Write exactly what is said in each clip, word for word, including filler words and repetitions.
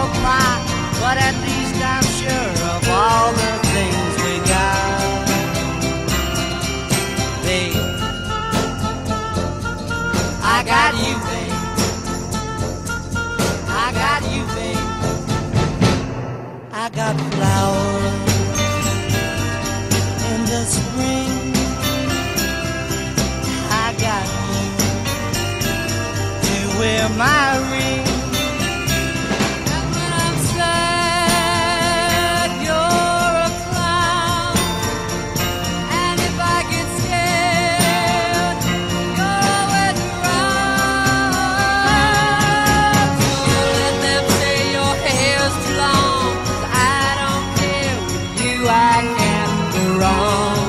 multiply, but at least I'm sure of all the things we got. Babe, I got you, babe. I got you, babe. I got flowers in the spring. I got you to wear my ring. And when I'm sad, you're a clown. And if I get scared, you're always around. So let them say your hair's too long, 'cause I don't care. With you I can't go wrong.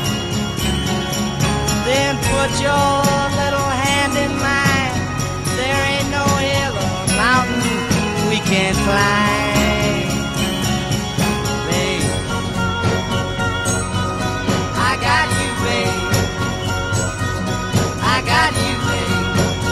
Then put your little hand in mine. There ain't no hill or mountain we can't climb. Babe, I got you, babe. I got you, babe.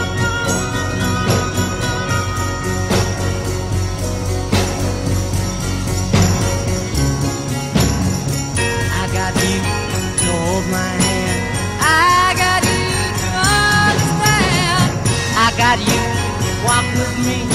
I got you to hold my hand. I got you to understand. I got you, walk with me.